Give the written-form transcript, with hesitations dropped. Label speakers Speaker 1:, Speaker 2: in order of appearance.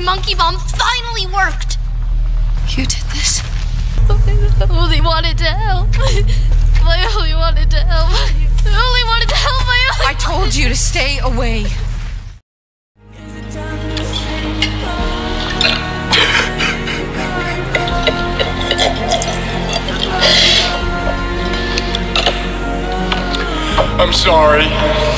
Speaker 1: monkey bomb finally worked!
Speaker 2: You did this?
Speaker 1: I only wanted to help. I only wanted to help. I only wanted to help.
Speaker 2: I told you to stay away.
Speaker 3: I'm sorry.